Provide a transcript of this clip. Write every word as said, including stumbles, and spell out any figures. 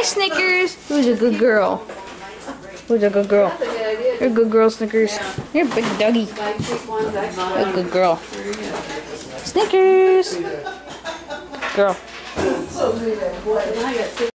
Snickers. Who's a good girl? Who's a good girl? You're a good girl, Snickers. You're a big doggy. You're a good girl. Snickers. Girl.